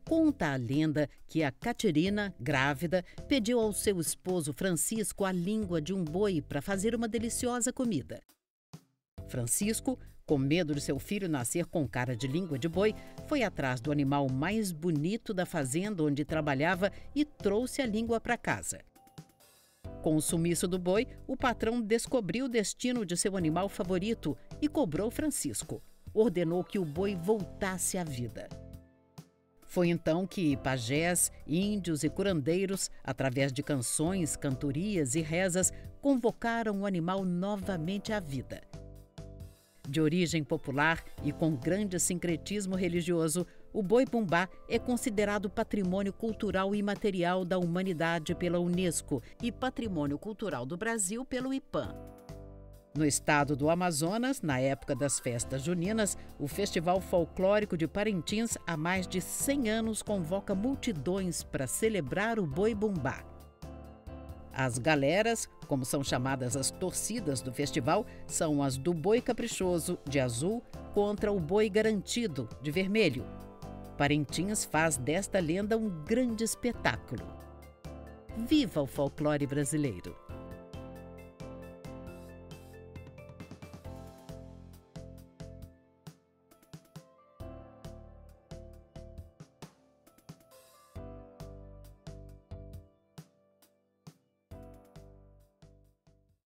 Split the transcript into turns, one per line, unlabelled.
Conta a lenda que a Catirina, grávida, pediu ao seu esposo Francisco a língua de um boi para fazer uma deliciosa comida. Francisco, com medo de seu filho nascer com cara de língua de boi, foi atrás do animal mais bonito da fazenda onde trabalhava e trouxe a língua para casa. Com o sumiço do boi, o patrão descobriu o destino de seu animal favorito e cobrou Francisco. Ordenou que o boi voltasse à vida. Foi então que pajés, índios e curandeiros, através de canções, cantorias e rezas, convocaram o animal novamente à vida. De origem popular e com grande sincretismo religioso, o boi-bumbá é considerado patrimônio cultural imaterial da humanidade pela Unesco e patrimônio cultural do Brasil pelo IPAM. No estado do Amazonas, na época das festas juninas, o Festival Folclórico de Parintins, há mais de 100 anos, convoca multidões para celebrar o boi-bumbá. As galeras, como são chamadas as torcidas do festival, são as do boi caprichoso, de azul, contra o boi garantido, de vermelho. Parintins faz desta lenda um grande espetáculo. Viva o folclore brasileiro!